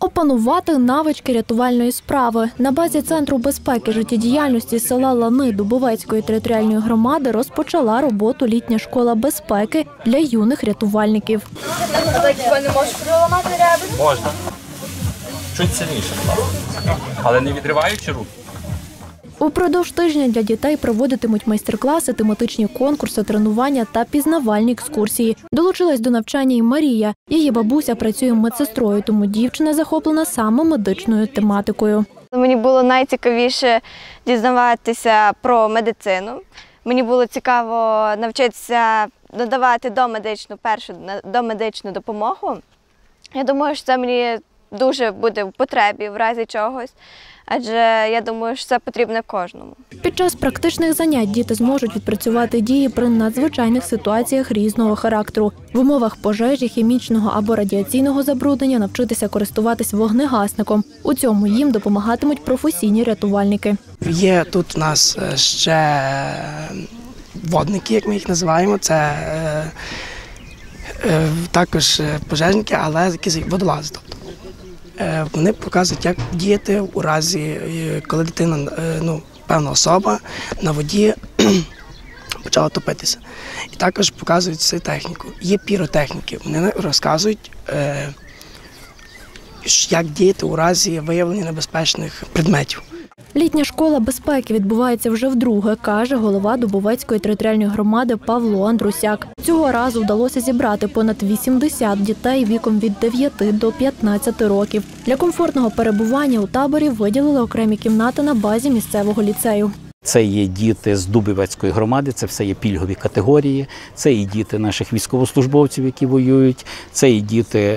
Опанувати навички рятувальної справи. На базі Центру безпеки життєдіяльності села Лани Дубовецької територіальної громади розпочала роботу літня школа безпеки для юних рятувальників. Не можеш переламати ребра? Можна. Чуть сильніше, але не відриваючи руки. Упродовж тижня для дітей проводитимуть майстер-класи, тематичні конкурси, тренування та пізнавальні екскурсії. Долучилась до навчання і Марія. Її бабуся працює медсестрою, тому дівчина захоплена саме медичною тематикою. Мені було найцікавіше дізнаватися про медицину. Мені було цікаво навчитися надавати домедичну допомогу. Я думаю, що це мені дуже буде в потребі в разі чогось. Адже я думаю, що це потрібно кожному. Під час практичних занять діти зможуть відпрацювати дії при надзвичайних ситуаціях різного характеру. В умовах пожежі, хімічного або радіаційного забруднення навчитися користуватись вогнегасником. У цьому їм допомагатимуть професійні рятувальники. Є тут у нас ще водники, як ми їх називаємо. Це також пожежники, але якісь водолази. Вони показують, як діяти у разі, коли дитина, певна особа на воді почала топитися. І також показують всю техніку. Є піротехніки, вони розказують, як діяти у разі виявлення небезпечних предметів. Літня школа безпеки відбувається вже вдруге, каже голова Дубовецької територіальної громади Павло Андрусяк. Цього разу вдалося зібрати понад 80 дітей віком від 9 до 15 років. Для комфортного перебування у таборі виділили окремі кімнати на базі місцевого ліцею. Це є діти з Дубовецької громади, це все є пільгові категорії, це і діти наших військовослужбовців, які воюють, це і діти,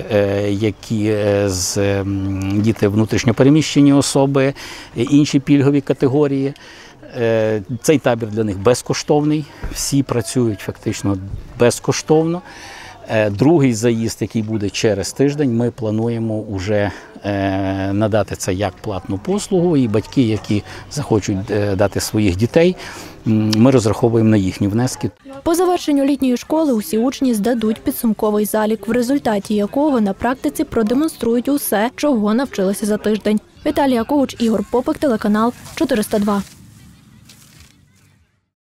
діти внутрішньопереміщені особи, інші пільгові категорії. Цей табір для них безкоштовний, всі працюють фактично безкоштовно. Другий заїзд, який буде через тиждень, ми плануємо вже надати це як платну послугу, і батьки, які захочуть дати своїх дітей, ми розраховуємо на їхні внески. По завершенню літньої школи усі учні здадуть підсумковий залік, в результаті якого на практиці продемонструють усе, чого навчилися за тиждень. Віталія Когуч, Ігор Попик, телеканал 402.